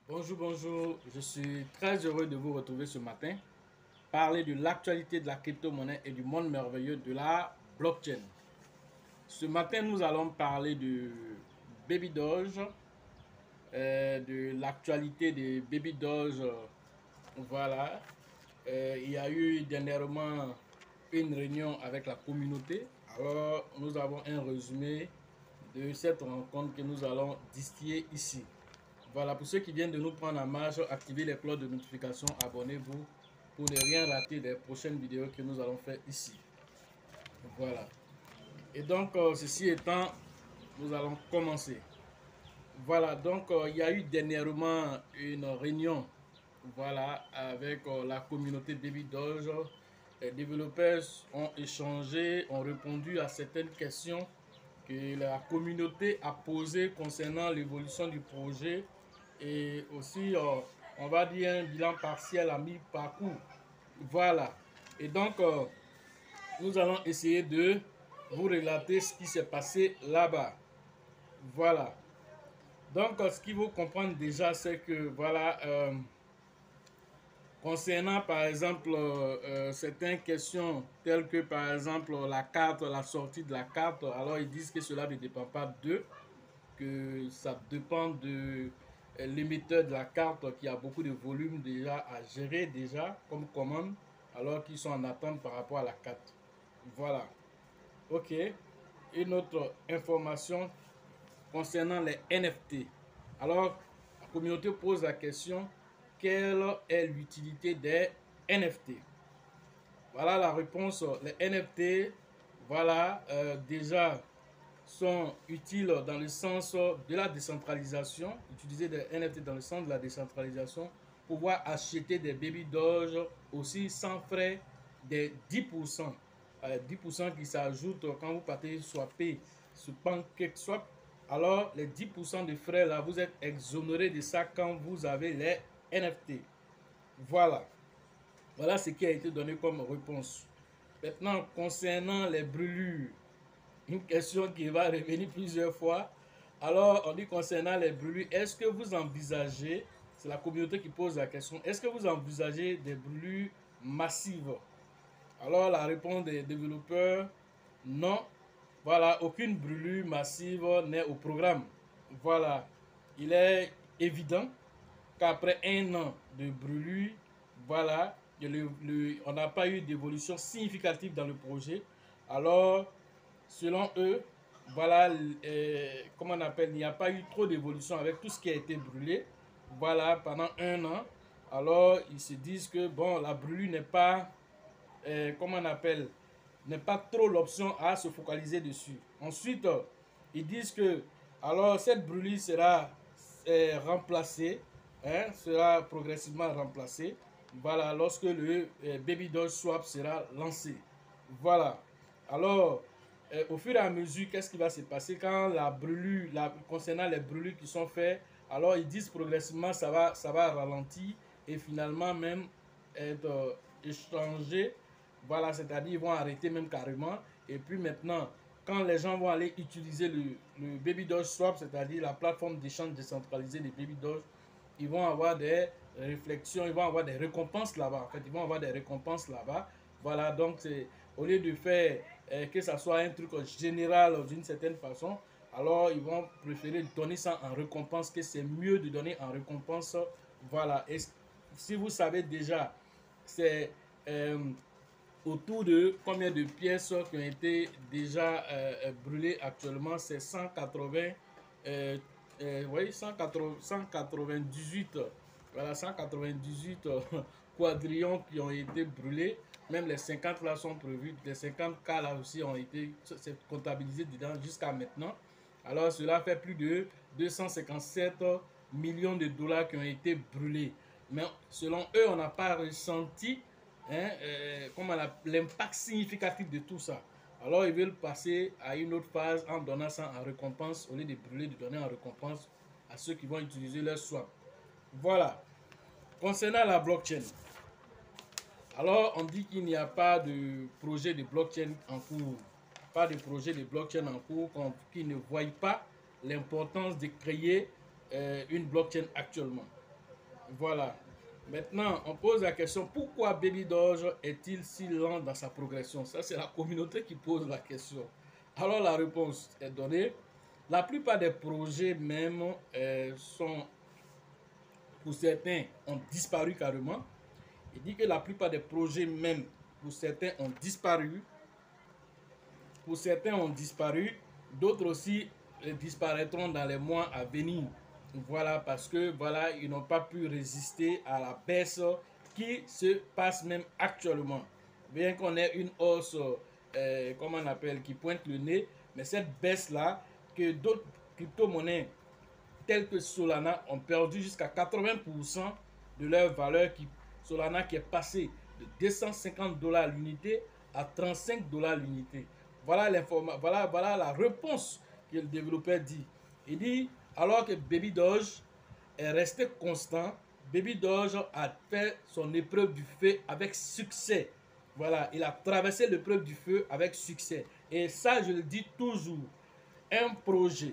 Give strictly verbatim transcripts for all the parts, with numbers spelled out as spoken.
Bonjour, bonjour. Je suis très heureux de vous retrouver ce matin. Parler de l'actualité de la crypto-monnaie et du monde merveilleux de la blockchain. Ce matin, nous allons parler de Baby Doge, euh, de l'actualité des Baby Doge. Voilà. Euh, il y a eu dernièrement une réunion avec la communauté. Alors, nous avons un résumé de cette rencontre que nous allons distiller ici. Voilà, pour ceux qui viennent de nous prendre en marche, activez les cloches de notification, abonnez-vous pour ne rien rater des prochaines vidéos que nous allons faire ici. Voilà. Et donc, euh, ceci étant, nous allons commencer. Voilà, donc euh, il y a eu dernièrement une réunion, voilà, avec euh, la communauté Baby Doge. Les développeurs ont échangé, ont répondu à certaines questions que la communauté a posées concernant l'évolution du projet et aussi, euh, on va dire, un bilan partiel à mi-parcours. Voilà. Et donc, euh, nous allons essayer de vous relater ce qui s'est passé là-bas. Voilà. Donc, euh, ce qu'il faut comprendre déjà, c'est que, voilà, euh, concernant par exemple euh, euh, certaines questions telles que par exemple la carte, la sortie de la carte, alors ils disent que cela ne dépend pas d'eux, que ça dépend de euh, l'émetteur de la carte qui a beaucoup de volume déjà à gérer déjà comme commande, alors qu'ils sont en attente par rapport à la carte. Voilà. Ok. Une autre information concernant les N F T. Alors, la communauté pose la question, quelle est l'utilité des N F T? Voilà la réponse. Les N F T, voilà, euh, déjà sont utiles dans le sens de la décentralisation, utiliser des N F T dans le sens de la décentralisation, pouvoir acheter des baby doge aussi sans frais des dix pour cent. Euh, dix pour cent qui s'ajoutent quand vous partez swapper sur PancakeSwap. Alors, les dix pour cent de frais là, vous êtes exonéré de ça quand vous avez les N F T. Voilà. Voilà ce qui a été donné comme réponse. Maintenant, concernant les brûlures, une question qui va revenir plusieurs fois. Alors, on dit concernant les brûlures, est-ce que vous envisagez, c'est la communauté qui pose la question, est-ce que vous envisagez des brûlures massives? Alors, la réponse des développeurs, non. Voilà, aucune brûlure massive n'est au programme. Voilà, il est évident qu'après un an de brûlure, voilà, le, le, on n'a pas eu d'évolution significative dans le projet. Alors, selon eux, voilà, euh, comment on appelle, il n'y a pas eu trop d'évolution avec tout ce qui a été brûlé, voilà, pendant un an. Alors, ils se disent que, bon, la brûlure n'est pas, euh, comment on appelle, n'est pas trop l'option à se focaliser dessus. Ensuite, euh, ils disent que, alors, cette brûlure sera euh, remplacée, hein, sera progressivement remplacée, voilà, lorsque le euh, Baby Doge Swap sera lancé. Voilà. Alors, euh, au fur et à mesure, qu'est-ce qui va se passer quand la brûlure, la, concernant les brûlures qui sont faites, alors ils disent progressivement ça va, ça va ralentir et finalement même être euh, échangé. Voilà, c'est-à-dire ils vont arrêter même carrément. Et puis maintenant, quand les gens vont aller utiliser le, le Baby Doge Swap, c'est-à-dire la plateforme d'échange décentralisée des Baby Doge, ils vont avoir des réflexions, ils vont avoir des récompenses là-bas. En fait, ils vont avoir des récompenses là-bas. Voilà, donc c'est au lieu de faire euh, que ça soit un truc général d'une certaine façon, alors ils vont préférer donner ça en récompense, que c'est mieux de donner en récompense. Voilà, et si vous savez déjà, c'est euh, autour de combien de pièces qui ont été déjà euh, brûlées actuellement, c'est cent quatre-vingts, euh, euh, oui, cent quatre-vingt-dix-huit, voilà, cent quatre-vingt-dix-huit euh, quadrillons qui ont été brûlés. Même les cinquante là sont prévus, les cinquante cas là aussi ont été comptabilisés dedans jusqu'à maintenant. Alors cela fait plus de deux cent cinquante-sept millions de dollars qui ont été brûlés. Mais selon eux, on n'a pas ressenti hein, euh, l'impact significatif de tout ça. Alors ils veulent passer à une autre phase en donnant ça en récompense, au lieu de brûler, de donner en récompense à ceux qui vont utiliser leur swap. Voilà. Concernant la blockchain, alors on dit qu'il n'y a pas de projet de blockchain en cours. Pas de projet de blockchain en cours qui ne voient pas l'importance de créer euh, une blockchain actuellement. Voilà. Maintenant, on pose la question, pourquoi Baby Doge est-il si lent dans sa progression? Ça, c'est la communauté qui pose la question. Alors, la réponse est donnée. La plupart des projets même euh, sont, pour certains, ont disparu carrément. Il dit que la plupart des projets même, pour certains, ont disparu. Pour certains, ont disparu. D'autres aussi euh, disparaîtront dans les mois à venir. Voilà, parce que voilà, ils n'ont pas pu résister à la baisse qui se passe même actuellement. Bien qu'on ait une hausse, euh, comment on appelle, qui pointe le nez, mais cette baisse-là, que d'autres crypto-monnaies telles que Solana ont perdu jusqu'à quatre-vingts pour cent de leur valeur. Qui, Solana qui est passé de deux cent cinquante dollars l'unité à trente-cinq dollars l'unité. Voilà, voilà, voilà la réponse que le développeur dit. Il dit, alors que Baby Doge est resté constant, Baby Doge a fait son épreuve du feu avec succès. Voilà, il a traversé l'épreuve du feu avec succès. Et ça, je le dis toujours, un projet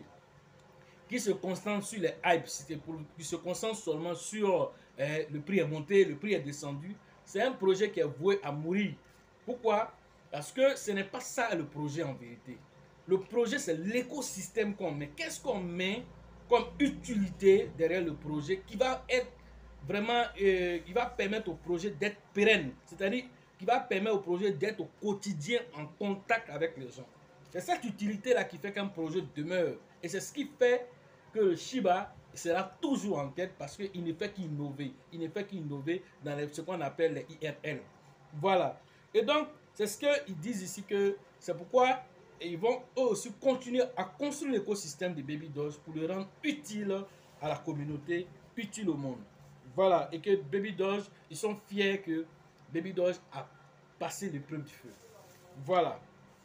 qui se concentre sur les hypes, qui se concentre seulement sur euh, le prix est monté, le prix est descendu, c'est un projet qui est voué à mourir. Pourquoi? Parce que ce n'est pas ça le projet en vérité. Le projet, c'est l'écosystème qu'on met. Qu'est-ce qu'on met comme utilité derrière le projet qui va être vraiment, euh, qui va permettre au projet d'être pérenne, c'est-à-dire qui va permettre au projet d'être au quotidien en contact avec les gens. C'est cette utilité-là qui fait qu'un projet demeure. Et c'est ce qui fait que le Shiba sera toujours en tête parce qu'il ne fait qu'innover. Il ne fait qu'innover dans les, ce qu'on appelle les I R L. Voilà. Et donc, c'est ce qu'ils disent ici que c'est pourquoi ils vont eux aussi continuer à construire l'écosystème de Baby Doge pour le rendre utile à la communauté, utile au monde. Voilà. Et que Baby Doge, ils sont fiers que Baby Doge a passé l'épreuve du feu. Voilà.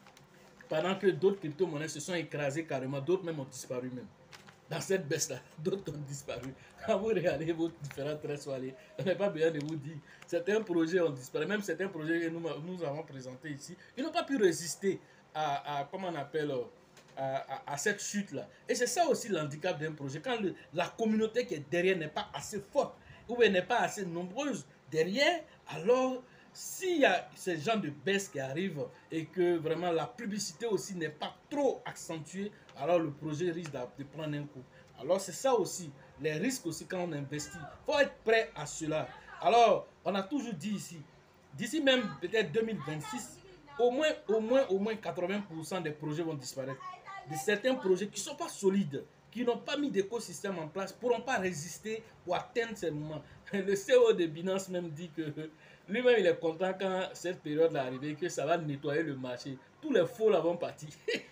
Pendant que d'autres crypto-monnaies se sont écrasées carrément, d'autres même ont disparu même. Dans cette baisse-là, d'autres ont disparu. Quand vous regardez vos différents traits soirées, on n'a pas besoin de vous dire. Certains projets ont disparu, même certains projets que nous, nous avons présentés ici, ils n'ont pas pu résister à, à comment on appelle, à, à, à cette chute-là. Et c'est ça aussi l'handicap d'un projet. Quand le, la communauté qui est derrière n'est pas assez forte, ou elle n'est pas assez nombreuse derrière, alors s'il y a ces gens de baisse qui arrivent et que vraiment la publicité aussi n'est pas trop accentuée, alors le projet risque de prendre un coup. Alors c'est ça aussi, les risques aussi quand on investit. Il faut être prêt à cela. Alors, on a toujours dit ici, d'ici même peut-être deux mille vingt-six, au moins, au moins, au moins quatre-vingts pour cent des projets vont disparaître. De certains projets qui ne sont pas solides, qui n'ont pas mis d'écosystème en place, ne pourront pas résister pour atteindre ces moments. Le C E O de Binance même dit que lui-même il est content quand cette période est arrivée, que ça va nettoyer le marché. Tous les faux là vont partir.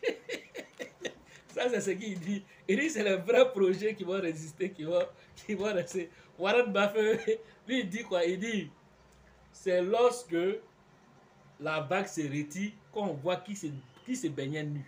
Ça, c'est ce qu'il dit. Il dit c'est les vrais projets qui vont résister, qui vont, qui vont rester. Warren Buffett, lui, il dit quoi? Il dit c'est lorsque la vague se retire qu'on voit qui se, qui se baignait nu.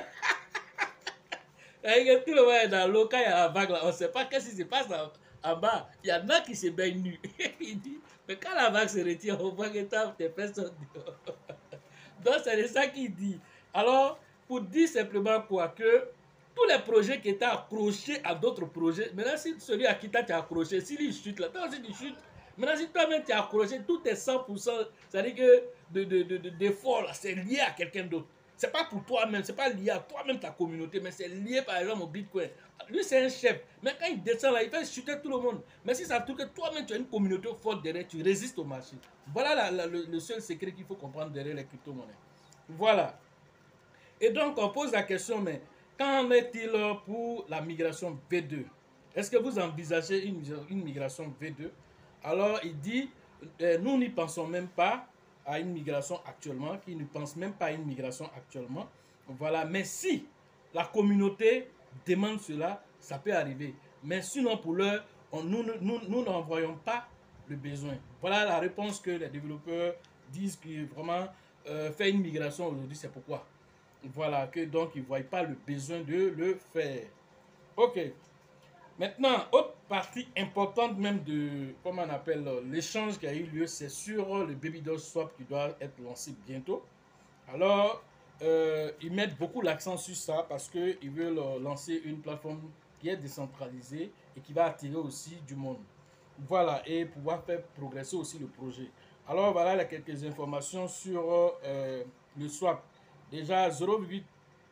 Tout le monde est dans l'eau, quand il y a la vague là, on ne sait pas qu'est-ce qui se passe en, en bas. Il y en a qui se baignent nus. Il dit, mais quand la vague se retire, on voit que tes personnes dehors. Donc c'est de ça qu'il dit. Alors, pour dire simplement quoi, que tous les projets qui étaient accrochés à d'autres projets, maintenant si celui à qui tu as accroché, s'il il chute là, toi aussi tu chutes. Maintenant si toi-même tu as accroché, tout est cent pour cent, c'est-à-dire que de, de, de, de, d'effort là, c'est lié à quelqu'un d'autre. C'est pas pour toi-même, c'est pas lié à toi-même ta communauté, mais c'est lié par exemple au Bitcoin. Lui c'est un chef, mais quand il descend là, il fait chuter tout le monde. Mais si ça trouve que toi-même tu as une communauté forte derrière, tu résistes au marché. Voilà la, la, le, le seul secret qu'il faut comprendre derrière les crypto-monnaies. Voilà. Et donc on pose la question, mais qu'en est-il pour la migration V deux? Est-ce que vous envisagez une, une migration V deux? Alors il dit, euh, nous n'y pensons même pas à une migration actuellement, qui ne pense même pas à une migration actuellement. Voilà, mais si la communauté demande cela, ça peut arriver. Mais sinon pour l'heure, nous, nous, nous n'en voyons pas le besoin. Voilà la réponse que les développeurs disent que vraiment euh, faire une migration aujourd'hui, c'est pourquoi. Voilà, que donc ils ne voient pas le besoin de le faire. Ok. Maintenant, autre partie importante même de, comment on appelle, l'échange qui a eu lieu, c'est sur le Baby Doge Swap qui doit être lancé bientôt. Alors, euh, ils mettent beaucoup l'accent sur ça parce qu'ils veulent lancer une plateforme qui est décentralisée et qui va attirer aussi du monde. Voilà, et pouvoir faire progresser aussi le projet. Alors voilà les quelques informations sur euh, le swap. Déjà zéro virgule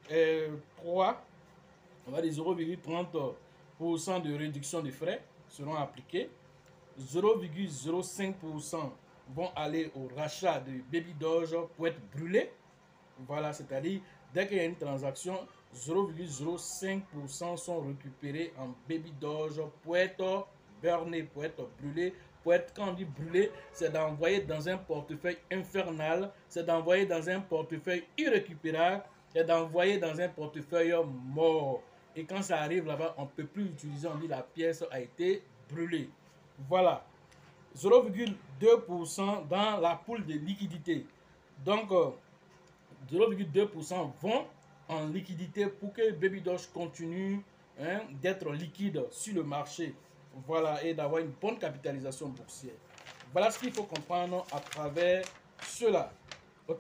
trois, on va dire zéro virgule trente pour cent de réduction des frais seront appliqués. zéro virgule zéro cinq pour cent vont aller au rachat de Baby Doge pour être brûlés. Voilà, c'est-à-dire dès qu'il y a une transaction, zéro virgule zéro cinq pour cent sont récupérés en Baby Doge pour être burnés, pour être brûlés. Pour être, quand on dit brûler, c'est d'envoyer dans un portefeuille infernal, c'est d'envoyer dans un portefeuille irrécupérable, c'est d'envoyer dans un portefeuille mort. Et quand ça arrive là-bas, on ne peut plus utiliser, on dit la pièce a été brûlée. Voilà, zéro virgule deux pour cent dans la poule de liquidité. Donc, zéro virgule deux pour cent vont en liquidité pour que Baby Doge continue hein, d'être liquide sur le marché. Voilà, et d'avoir une bonne capitalisation boursière. Voilà ce qu'il faut comprendre à travers cela. OK?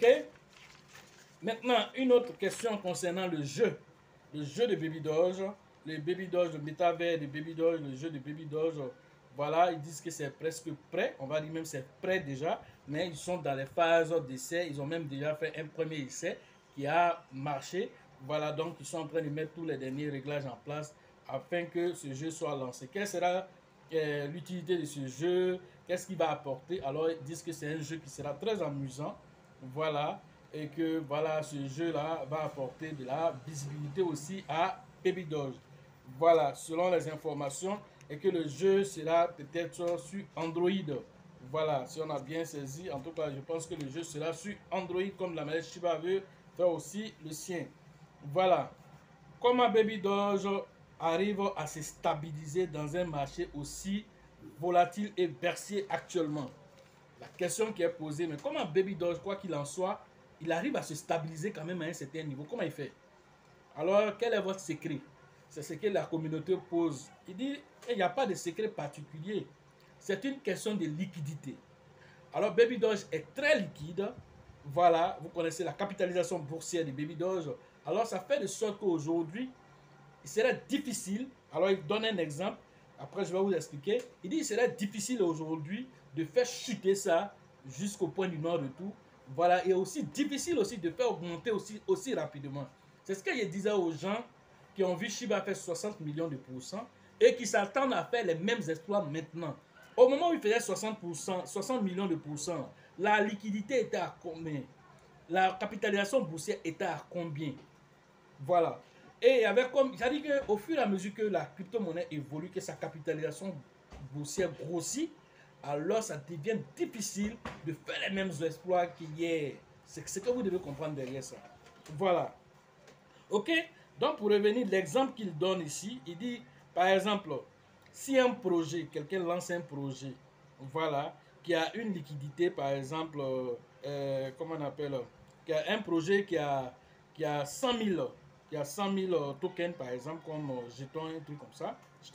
Maintenant, une autre question concernant le jeu. Le jeu de Baby Doge. Le Baby Doge, le métavers de Baby Doge, le jeu de Baby Doge. Voilà, ils disent que c'est presque prêt. On va dire même c'est prêt déjà. Mais ils sont dans les phases d'essai. Ils ont même déjà fait un premier essai qui a marché. Voilà, donc ils sont en train de mettre tous les derniers réglages en place afin que ce jeu soit lancé. Quelle sera euh, l'utilité de ce jeu? Qu'est-ce qu'il va apporter? Alors, ils disent que c'est un jeu qui sera très amusant. Voilà. Et que voilà, ce jeu-là va apporter de la visibilité aussi à Baby Doge. Voilà, selon les informations, et que le jeu sera peut-être sur Android. Voilà, si on a bien saisi, en tout cas, je pense que le jeu sera sur Android, comme la maîtresse Shiba veut faire aussi le sien. Voilà. Comment Baby Doge arrive à se stabiliser dans un marché aussi volatile et bercier actuellement? La question qui est posée, mais comment Baby Doge, quoi qu'il en soit, il arrive à se stabiliser quand même à un certain niveau? Comment il fait? Alors, quel est votre secret? C'est ce que la communauté pose. Il dit, il n'y a pas de secret particulier. C'est une question de liquidité. Alors, Baby Doge est très liquide. Voilà, vous connaissez la capitalisation boursière de Baby Doge. Alors, ça fait de sorte qu'aujourd'hui, il serait difficile. Alors, il donne un exemple. Après, je vais vous expliquer. Il dit, il serait difficile aujourd'hui de faire chuter ça jusqu'au point du non-retour. Voilà, et aussi difficile aussi de faire augmenter aussi, aussi rapidement. C'est ce que je disais aux gens qui ont vu Shiba faire soixante millions de pourcents et qui s'attendent à faire les mêmes exploits maintenant. Au moment où il faisait soixante pour cent, soixante millions de pourcents, la liquidité était à combien? La capitalisation boursière était à combien? Voilà. Et avec comme, c'est-à-dire qu'au fur et à mesure que la crypto-monnaie évolue, que sa capitalisation boursière grossit, alors ça devient difficile de faire les mêmes exploits qu'hier. C'est ce que vous devez comprendre derrière ça. Voilà. Ok? Donc pour revenir, l'exemple qu'il donne ici, il dit, par exemple, si un projet, quelqu'un lance un projet, voilà, qui a une liquidité, par exemple, euh, comment on appelle, qui a un projet qui a, qui a cent mille, qui a cent mille tokens, par exemple, comme euh, jetons, un truc comme ça,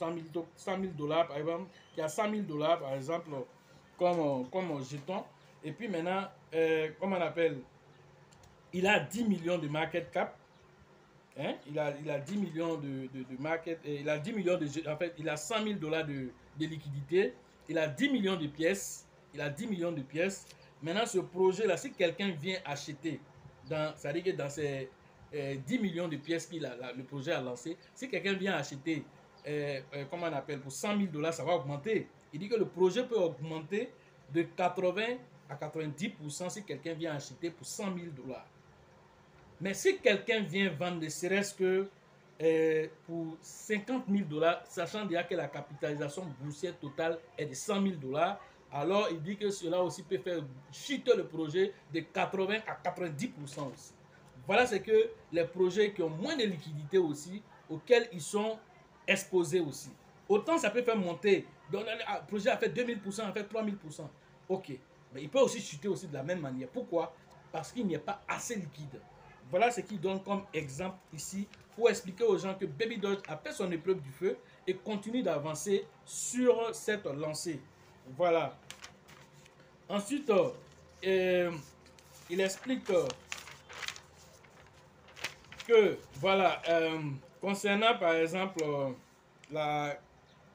cent mille dollars, par exemple, qui a cent mille dollars, par exemple, comme, comme jeton, et puis maintenant, euh, comment on appelle, il a dix millions de market cap. Hein? Il, a, il a dix millions de, de, de market, et il a dix millions de, en fait, il a cent mille dollars de, de liquidité, il a dix millions de pièces, il a dix millions de pièces. Maintenant, ce projet-là, si quelqu'un vient acheter, c'est-à-dire que dans ces euh, dix millions de pièces que le projet a lancé, si quelqu'un vient acheter, euh, euh, comment on appelle, pour cent mille dollars, ça va augmenter. Il dit que le projet peut augmenter de quatre-vingts à quatre-vingt-dix pour cent si quelqu'un vient acheter pour cent mille dollars. Mais si quelqu'un vient vendre, ne serait-ce que euh, pour cinquante mille dollars, sachant déjà que la capitalisation boursière totale est de cent mille dollars, alors il dit que cela aussi peut faire chuter le projet de quatre-vingts à quatre-vingt-dix pour cent aussi. Voilà ce que les projets qui ont moins de liquidité aussi, auxquels ils sont exposés aussi. Autant ça peut faire monter, donc le projet a fait deux mille pour cent, a fait trois mille pour cent. Ok, mais il peut aussi chuter aussi de la même manière. Pourquoi? Parce qu'il n'est pas assez liquide. Voilà ce qu'il donne comme exemple ici pour expliquer aux gens que Baby Doge a fait son épreuve du feu et continue d'avancer sur cette lancée. Voilà. Ensuite, euh, il explique euh, que, voilà, euh, concernant par exemple euh, la,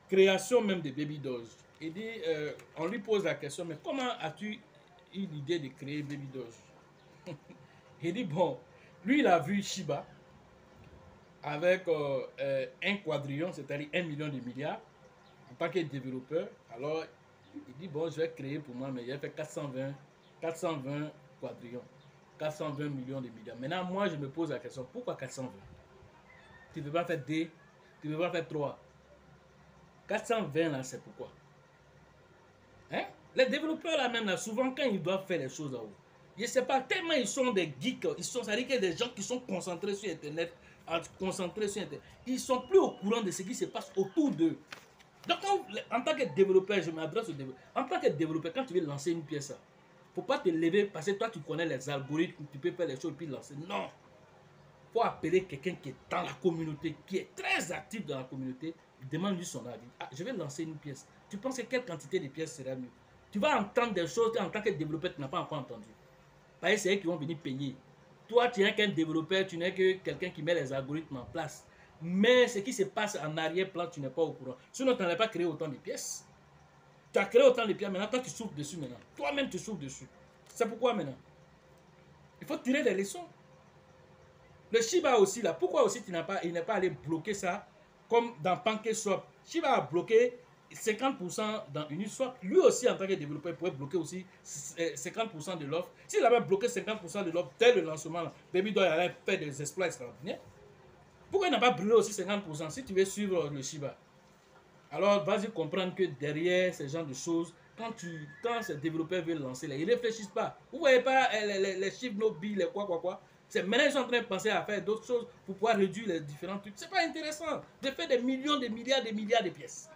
création même de Baby Doge. Il dit, euh, on lui pose la question, mais comment as-tu eu l'idée de créer Baby Doge? Il dit, bon, lui, il a vu Shiba avec euh, euh, un quadrillion, c'est-à-dire un million de milliards, en tant que développeur. Alors, il dit, bon, je vais créer pour moi, mais il a fait quatre cent vingt, quatre cent vingt quadrillions, quatre cent vingt millions de milliards. Maintenant, moi, je me pose la question, pourquoi quatre cent vingt? Tu ne peux pas faire deux, tu ne peux pas faire trois. quatre cent vingt, là, c'est pourquoi? Hein? Les développeurs, là, même, là, souvent, quand ils doivent faire les choses là-haut, je ne sais pas, tellement ils sont des geeks, ils sont, ça veut dire qu'il y a des gens qui sont concentrés sur Internet, concentrés sur Internet. Ils sont plus au courant de ce qui se passe autour d'eux. Donc, en tant que développeur, je m'adresse au développeur. En tant que développeur, quand tu veux lancer une pièce, il ne faut pas te lever parce que toi, tu connais les algorithmes, tu peux faire les choses et puis lancer. Non. Il faut appeler quelqu'un qui est dans la communauté, qui est très actif dans la communauté, demande-lui son avis. Ah, je vais lancer une pièce. Tu penses que quelle quantité de pièces sera mieux? Tu vas entendre des choses en tant que développeur, tu n'as pas encore entendu. Parce que c'est eux qui vont venir payer. Toi, tu n'es qu'un développeur, tu n'es que quelqu'un qui met les algorithmes en place. Mais ce qui se passe en arrière-plan, tu n'es pas au courant. Sinon, tu n'as pas créé autant de pièces. Tu as créé autant de pièces, maintenant, toi, tu souffles dessus maintenant. Toi-même, tu souffles dessus. C'est pourquoi maintenant? Il faut tirer des leçons. Le Shiba aussi, là, pourquoi aussi tu n'as pas, il n'est pas allé bloquer ça comme dans PancakeSwap? Shiba a bloqué cinquante pour cent dans Uniswap. Lui aussi, en tant que développeur, il pourrait bloquer aussi cinquante pour cent de l'offre. S'il avait bloqué cinquante pour cent de l'offre dès le lancement, là, Baby Doge allait faire des exploits extraordinaires. Pourquoi il n'a pas brûlé aussi cinquante pour cent si tu veux suivre le Shiba? Alors, vas-y comprendre que derrière ce genre de choses, quand, tu, quand ces développeurs veulent lancer, là, ils ne réfléchissent pas. Vous ne voyez pas les, les, les chiffres, nos billes, les quoi, quoi, quoi. C'est maintenant ils sont en train de penser à faire d'autres choses pour pouvoir réduire les différents trucs. C'est pas intéressant de faire des millions, des milliards, des milliards de pièces.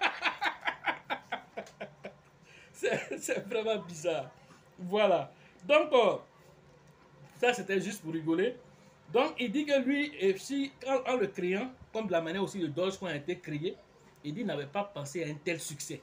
C'est vraiment bizarre. Voilà. Donc, euh, ça c'était juste pour rigoler. Donc, il dit que lui, et si, en, en le créant, comme de la manière aussi le Dogecoin a été créé, il dit qu'il n'avait pas pensé à un tel succès.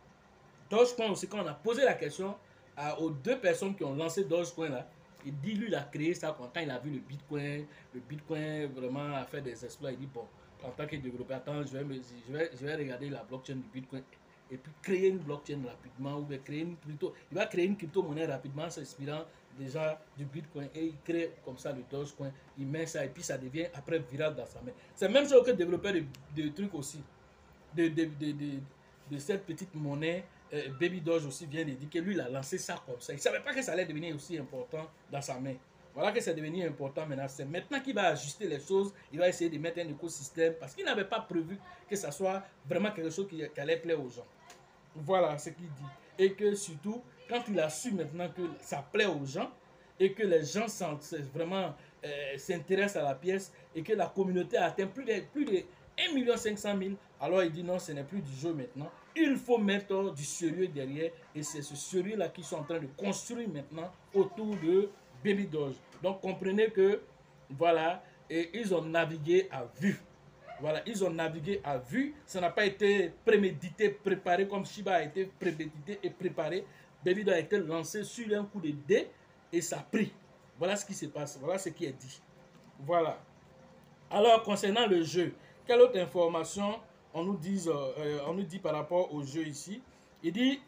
Dogecoin aussi, quand on a posé la question à, aux deux personnes qui ont lancé Dogecoin là, il dit lui il a créé ça quand il a vu le Bitcoin, le Bitcoin vraiment a fait des exploits. Il dit bon, en tant que développeur, attends, je vais, me, je vais, je vais regarder la blockchain du Bitcoin et puis créer une blockchain rapidement ou bien créer une crypto. Il va créer une crypto-monnaie rapidement s'inspirant déjà du Bitcoin et il crée comme ça le Dogecoin. Il met ça et puis ça devient après viral dans sa main. C'est même chose que développer de, de trucs aussi, de, de, de, de, de cette petite monnaie. Euh, Baby Doge aussi vient de dire que lui il a lancé ça comme ça. Il ne savait pas que ça allait devenir aussi important dans sa main. Voilà que c'est devenu important maintenant. C'est maintenant qu'il va ajuster les choses. Il va essayer de mettre un écosystème parce qu'il n'avait pas prévu que ça soit vraiment quelque chose qui, qui allait plaire aux gens. Voilà ce qu'il dit. Et que surtout, quand il a su maintenant que ça plaît aux gens et que les gens vraiment euh, s'intéressent à la pièce et que la communauté a atteint plus de, plus de un million cinq cent mille, alors il dit non, ce n'est plus du jeu maintenant. Il faut mettre du sérieux derrière et c'est ce sérieux-là qu'ils sont en train de construire maintenant autour de Baby Doge. Donc comprenez que, voilà, et ils ont navigué à vue. Voilà, ils ont navigué à vue. Ça n'a pas été prémédité, préparé comme Shiba a été prémédité et préparé. Baby Doge a été lancé sur un coup de dé et ça a pris. Voilà ce qui se passe. Voilà ce qui est dit. Voilà. Alors, concernant le jeu, quelle autre information on nous dit, euh, on nous dit par rapport au jeu ici? Il dit,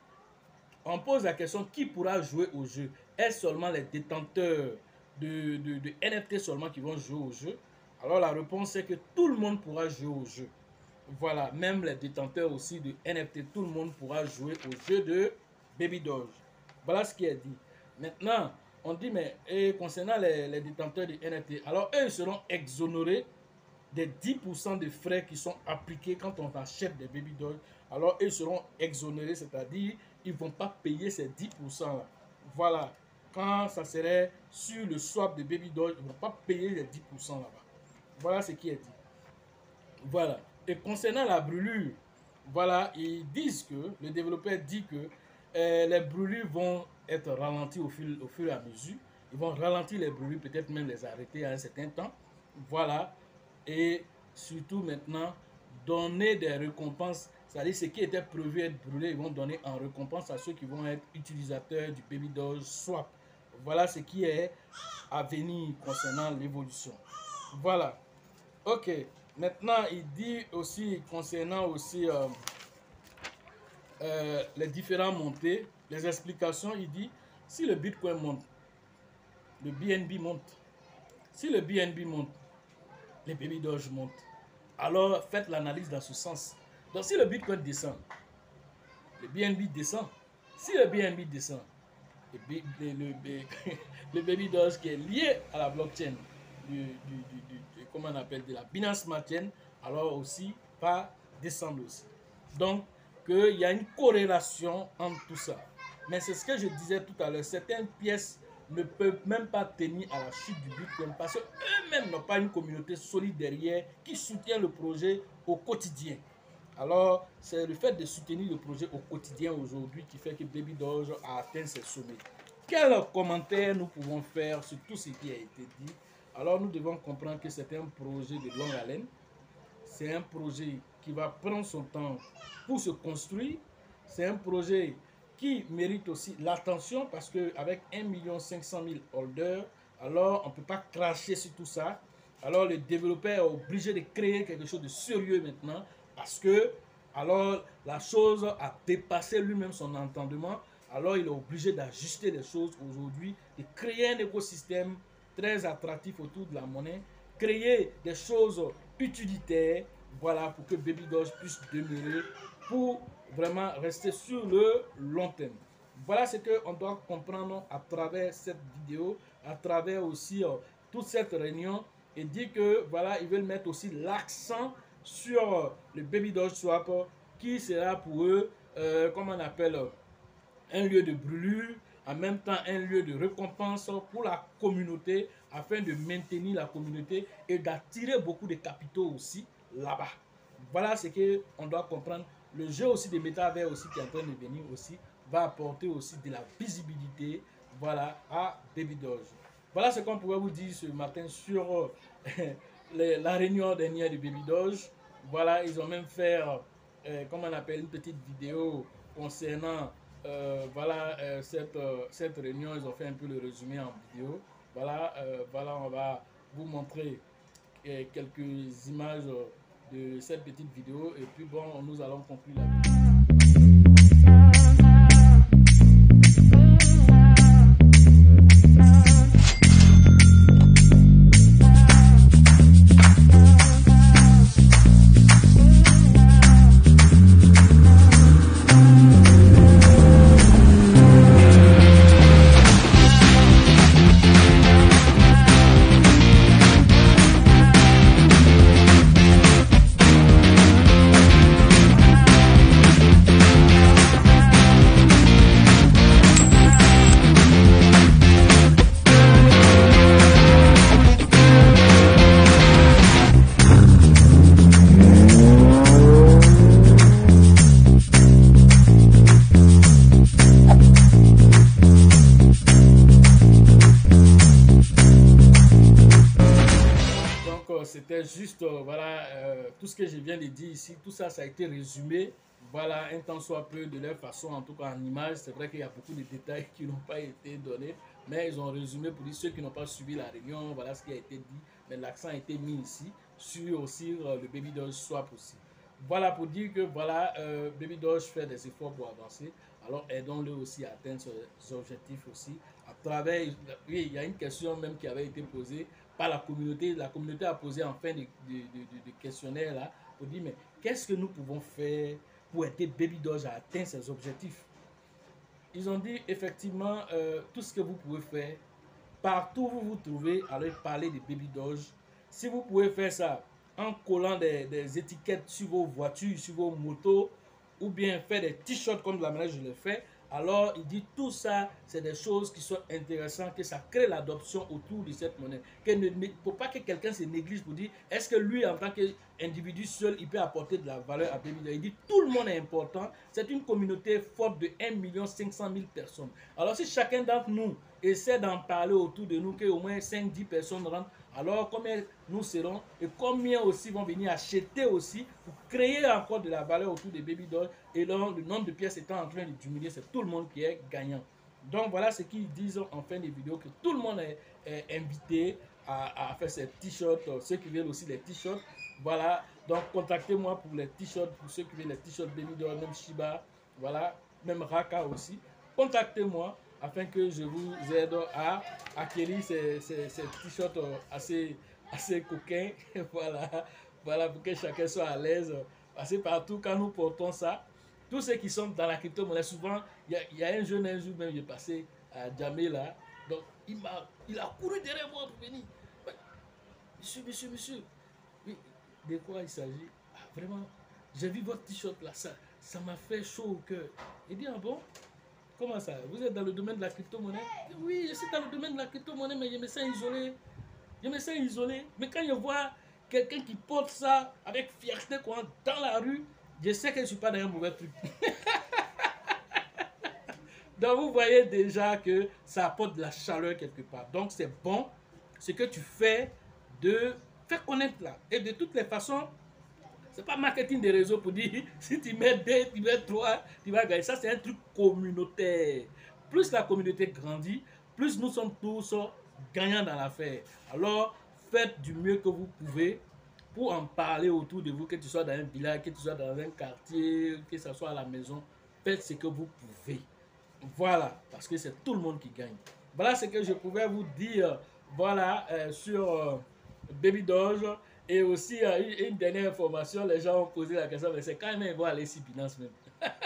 on pose la question, qui pourra jouer au jeu? Est-ce seulement les détenteurs de, de, de N F T seulement qui vont jouer au jeu? Alors la réponse est que tout le monde pourra jouer au jeu. Voilà, même les détenteurs aussi de N F T, tout le monde pourra jouer au jeu de Baby Doge. Voilà ce qui est dit. Maintenant, on dit, mais et concernant les, les détenteurs de N F T, alors eux seront exonérés des dix pour cent de frais qui sont appliqués quand on achète des Baby Doge. Alors ils seront exonérés, c'est-à-dire ils ne vont pas payer ces dix pour cent là. Voilà, quand ça serait sur le swap de Baby Doge, ils ne vont pas payer les dix pour cent là-bas. Voilà ce qui est dit. Voilà. Et concernant la brûlure, voilà, ils disent que, le développeur dit que euh, les brûlures vont être ralenties au, fil, au fur et à mesure. Ils vont ralentir les brûlures, peut-être même les arrêter à un certain temps. Voilà. Et surtout maintenant, donner des récompenses, c'est-à-dire ce qui était prévu être brûlé, ils vont donner en récompense à ceux qui vont être utilisateurs du Baby Doge Swap. Voilà ce qui est à venir concernant l'évolution. Voilà. Ok. Maintenant, il dit aussi concernant aussi euh, euh, les différentes montées, les explications. Il dit, si le Bitcoin monte, le B N B monte. Si le B N B monte, les Baby Doge montent. Alors, faites l'analyse dans ce sens. Donc, si le Bitcoin descend, le B N B descend. Si le B N B descend, le, le, le, le Baby Doge qui est lié à la blockchain, du, du, du, du, comment on appelle, de la Binance Smart Chain, alors aussi va descendre aussi. Donc, qu'il y a une corrélation entre tout ça. Mais c'est ce que je disais tout à l'heure, certaines pièces ne peuvent même pas tenir à la chute du Bitcoin parce qu'eux-mêmes n'ont pas une communauté solide derrière qui soutient le projet au quotidien. Alors, c'est le fait de soutenir le projet au quotidien aujourd'hui qui fait que Baby Doge a atteint ses sommets. Quels commentaires nous pouvons faire sur tout ce qui a été dit? Alors, nous devons comprendre que c'est un projet de longue haleine. C'est un projet qui va prendre son temps pour se construire. C'est un projet qui mérite aussi l'attention parce qu'avec un million cinq cent mille holders, alors on ne peut pas cracher sur tout ça. Alors le développeur est obligé de créer quelque chose de sérieux maintenant parce que alors la chose a dépassé lui-même son entendement. Alors il est obligé d'ajuster les choses aujourd'hui, de créer un écosystème très attractif autour de la monnaie, créer des choses utilitaires, voilà, pour que Baby Doge puisse demeurer, pour vraiment rester sur le long terme. Voilà ce qu'on doit comprendre à travers cette vidéo, à travers aussi euh, toute cette réunion, et dire que voilà, ils veulent mettre aussi l'accent sur euh, le Baby Doge Swap, qui sera pour eux, euh, comme on appelle, un lieu de brûlure, en même temps un lieu de récompense pour la communauté, afin de maintenir la communauté et d'attirer beaucoup de capitaux aussi là-bas. Voilà ce qu'on doit comprendre. Le jeu aussi des métavers aussi qui est en train de venir aussi va apporter aussi de la visibilité, voilà, à Baby Doge. Voilà ce qu'on pouvait vous dire ce matin sur euh, les, la réunion dernière de Baby Doge. Voilà, ils ont même fait, euh, comment on appelle, une petite vidéo concernant euh, voilà, euh, cette, euh, cette réunion. Ils ont fait un peu le résumé en vidéo. Voilà, euh, voilà, on va vous montrer euh, quelques images de cette petite vidéo et puis bon, nous allons conclure la vidéo. C'était juste, euh, voilà, euh, tout ce que je viens de dire ici, tout ça, ça a été résumé, voilà, un temps soit peu de leur façon, en tout cas en image. C'est vrai qu'il y a beaucoup de détails qui n'ont pas été donnés, mais ils ont résumé pour dire ceux qui n'ont pas suivi la réunion, voilà ce qui a été dit, mais l'accent a été mis ici, sur aussi euh, le Baby Doge Swap aussi. Voilà pour dire que, voilà, euh, Baby Doge fait des efforts pour avancer, alors aidons-le aussi à atteindre ses objectifs aussi, à travers, oui, il y a une question même qui avait été posée par la communauté. La communauté a posé en fin de, de, de, de questionnaire là pour dire mais qu'est-ce que nous pouvons faire pour aider Baby Doge à atteindre ses objectifs. Ils ont dit effectivement euh, tout ce que vous pouvez faire, partout où vous vous trouvez, allez parler de Baby Doge. Si vous pouvez faire ça en collant des, des étiquettes sur vos voitures, sur vos motos, ou bien faire des t-shirts comme de la manière je le fais, alors il dit tout ça, c'est des choses qui sont intéressantes, que ça crée l'adoption autour de cette monnaie. Il ne faut pas que quelqu'un se néglige pour dire, est-ce que lui, en tant qu'individu seul, il peut apporter de la valeur à Baby Doge. Il dit, tout le monde est important. C'est une communauté forte de un million cinq cent mille personnes. Alors si chacun d'entre nous essaie d'en parler autour de nous, qu'au moins cinq dix personnes rentrent, alors combien nous serons et combien aussi vont venir acheter aussi pour créer encore de la valeur autour des Baby Doge. Et donc, le nombre de pièces étant en train de diminuer, c'est tout le monde qui est gagnant. Donc voilà ce qu'ils disent en fin de vidéo, que tout le monde est, est invité à, à faire ces t-shirts, ceux qui veulent aussi les t-shirts. Voilà, donc contactez-moi pour les t-shirts, pour ceux qui veulent les t-shirts Baby Doge, même Shiba. voilà, même Raka aussi, contactez-moi afin que je vous aide à acquérir ces, ces, ces t-shirts assez, assez coquins. Voilà, voilà, pour que chacun soit à l'aise. Parce que partout, quand nous portons ça, tous ceux qui sont dans la crypto-monnaie, souvent, il y, y a un jeune, un jour même, j'ai passé à Djamé là. Donc, il, a, il a couru derrière moi pour venir. Monsieur, monsieur, monsieur, oui, de quoi il s'agit? Ah, vraiment, j'ai vu votre t-shirt là, ça ça m'a fait chaud au cœur. Il dit, ah bon? Comment ça? Vous êtes dans le domaine de la crypto-monnaie? Oui, je suis dans le domaine de la crypto-monnaie, mais je me sens isolé. Je me sens isolé. Mais quand je vois quelqu'un qui porte ça avec fierté quoi, dans la rue, je sais que je ne suis pas dans un mauvais truc. Donc vous voyez déjà que ça apporte de la chaleur quelque part. Donc c'est bon ce que tu fais de faire connaître là. Et de toutes les façons, c'est pas marketing des réseaux pour dire si tu mets deux, tu mets trois, tu vas gagner. Ça c'est un truc communautaire. Plus la communauté grandit, plus nous sommes tous gagnants dans l'affaire. Alors faites du mieux que vous pouvez pour en parler autour de vous, que tu sois dans un village, que tu sois dans un quartier, que ce soit à la maison. Faites ce que vous pouvez. Voilà, parce que c'est tout le monde qui gagne. Voilà ce que je pouvais vous dire, voilà, euh, sur euh, Baby Doge. Et aussi, euh, une, une dernière information, les gens ont posé la question, mais c'est quand même, ils vont aller sur Binance même.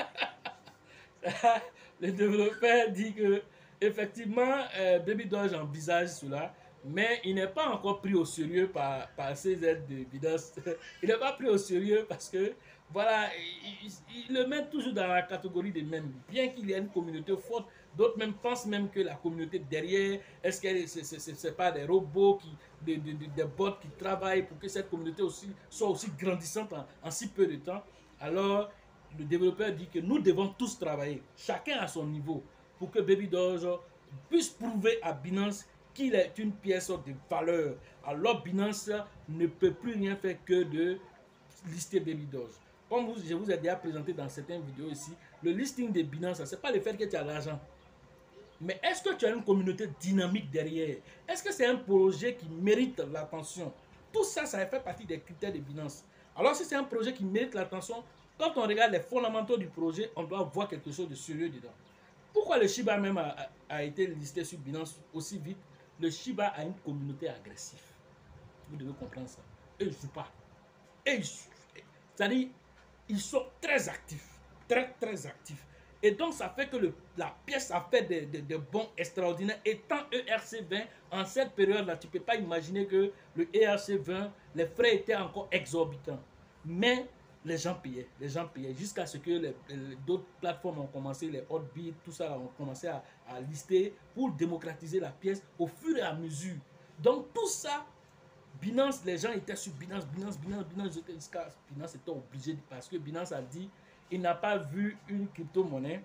Le développeur dit que, effectivement, euh, Baby Doge envisage cela, mais il n'est pas encore pris au sérieux par, par ces aides de Binance. Il n'est pas pris au sérieux parce que, voilà, il, il, il le met toujours dans la catégorie des mêmes. Bien qu'il y ait une communauté forte, d'autres même pensent même que la communauté derrière, est-ce que ce n'est pas des robots, qui, des, des, des bots qui travaillent pour que cette communauté aussi, soit aussi grandissante en, en si peu de temps. Alors, le développeur dit que nous devons tous travailler, chacun à son niveau, pour que Baby Doge puisse prouver à Binance qu'il est une pièce de valeur. Alors Binance ne peut plus rien faire que de lister Baby Doge. Comme vous, je vous ai déjà présenté dans certaines vidéos ici, le listing de Binance, ce n'est pas le fait que tu as l'argent. Mais est-ce que tu as une communauté dynamique derrière? Est-ce que c'est un projet qui mérite l'attention? Tout ça, ça fait partie des critères de Binance. Alors si c'est un projet qui mérite l'attention, quand on regarde les fondamentaux du projet, on doit voir quelque chose de sérieux dedans. Pourquoi le Shiba même a, a, a été listé sur Binance aussi vite? Le Shiba a une communauté agressive. Vous devez comprendre ça. Et ils ne jouent pas. Et ils, c'est-à-dire, ils sont très actifs. Très, très actifs. Et donc, ça fait que le, la pièce a fait des de, de bons extraordinaires. Étant E R C vingt, en cette période-là, tu ne peux pas imaginer que le E R C vingt, les frais étaient encore exorbitants. Mais les gens payaient, les gens payaient jusqu'à ce que d'autres plateformes ont commencé, les Hotbit, tout ça, ont commencé à, à lister pour démocratiser la pièce au fur et à mesure. Donc tout ça, Binance, les gens étaient sur Binance, Binance, Binance, Binance, jusqu'à Binance était obligé parce que Binance a dit il n'a pas vu une crypto-monnaie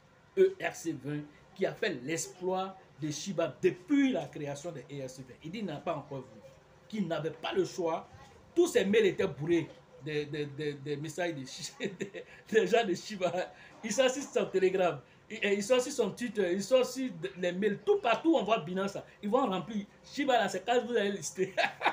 E R C vingt qui a fait l'exploit de Shiba depuis la création de E R C vingt. Il dit il n'a pas encore vu, qu'il n'avait pas le choix. Tous ses mails étaient bourrés des, des, des, des messages des, des, des gens de Shiba. Ils sont sur son Telegram, ils sont sur son Twitter, ils sont sur les mails. Tout partout, on voit Binance. Ils vont remplir. Shiba, là, c'est quand vous allez lister.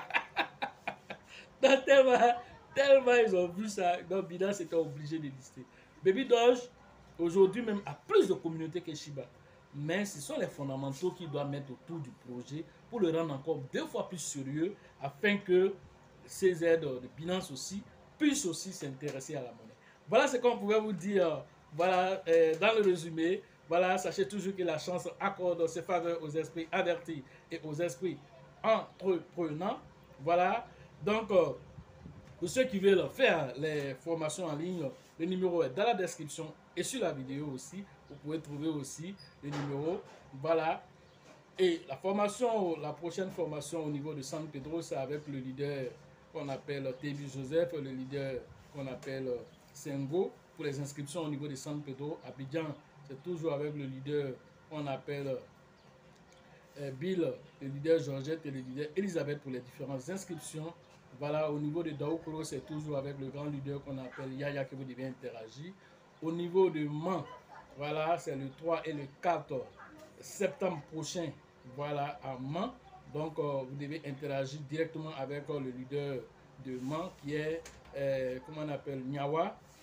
Donc, tellement, tellement ils ont vu ça, donc Binance était obligé de lister. Baby Doge, aujourd'hui même, a plus de communauté que Shiba. Mais ce sont les fondamentaux qu'il doit mettre autour du projet pour le rendre encore deux fois plus sérieux afin que ces aides de Binance aussi puissent aussi s'intéresser à la monnaie. Voilà ce qu'on pouvait vous dire. Voilà, euh, dans le résumé, voilà, sachez toujours que la chance accorde ses faveurs aux esprits avertis et aux esprits entreprenants. Voilà, donc euh, pour ceux qui veulent faire les formations en ligne, le numéro est dans la description et sur la vidéo aussi. Vous pouvez trouver aussi le numéro. Voilà. Et la formation, la prochaine formation au niveau de San Pedro, c'est avec le leader qu'on appelle Tebi Joseph, le leader qu'on appelle Sengo. Pour les inscriptions au niveau de San Pedro, Abidjan, c'est toujours avec le leader qu'on appelle euh, Bill, le leader Georgette et le leader Elisabeth pour les différentes inscriptions. Voilà, au niveau de Daoukoro, c'est toujours avec le grand leader qu'on appelle Yaya que vous devez interagir. Au niveau de Mans, voilà, c'est le trois et le quatre septembre prochain, voilà, à Mans. Donc, euh, vous devez interagir directement avec euh, le leader de Mans qui est, euh, comment on appelle, Nyawa.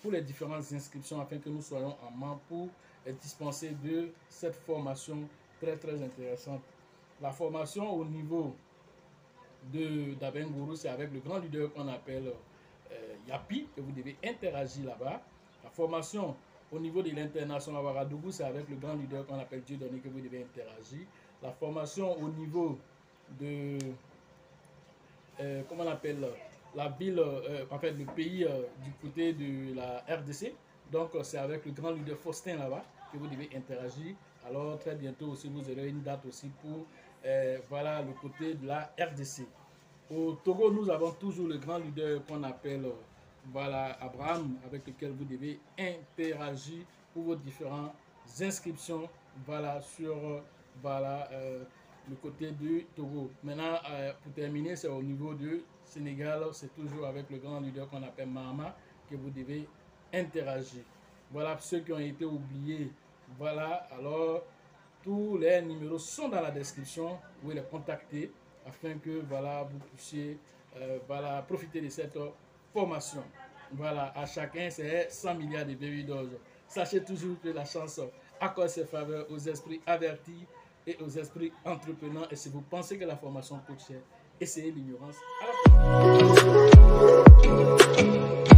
pour les différentes inscriptions afin que nous soyons en main pour dispenser de cette formation très très intéressante. La formation au niveau de d'Abengourou, c'est avec le grand leader qu'on appelle euh, Yapi, que vous devez interagir là-bas. La formation au niveau de l'international Ouagadougou, c'est avec le grand leader qu'on appelle Dieudonné que vous devez interagir. La formation au niveau de, euh, comment on appelle, la ville, euh, en fait le pays euh, du côté de la R D C, donc c'est avec le grand leader Faustin là-bas que vous devez interagir. Alors très bientôt aussi vous aurez une date aussi pour euh, voilà, le côté de la R D C. Au Togo, nous avons toujours le grand leader qu'on appelle voilà, Abraham, avec lequel vous devez interagir pour vos différentes inscriptions voilà, sur voilà, euh, le côté du Togo. Maintenant, euh, pour terminer, c'est au niveau du Sénégal, c'est toujours avec le grand leader qu'on appelle Mahama que vous devez interagir. Voilà ceux qui ont été oubliés. Voilà, alors tous les numéros sont dans la description. Vous pouvez les contacter afin que voilà, vous puissiez euh, voilà, profiter de cette formation. Voilà, à chacun, c'est cent milliards de bébés d'or. Sachez toujours que la chance accorde ses faveurs aux esprits avertis et aux esprits entreprenants. Et si vous pensez que la formation coûte cher, essayez l'ignorance. À la prochaine.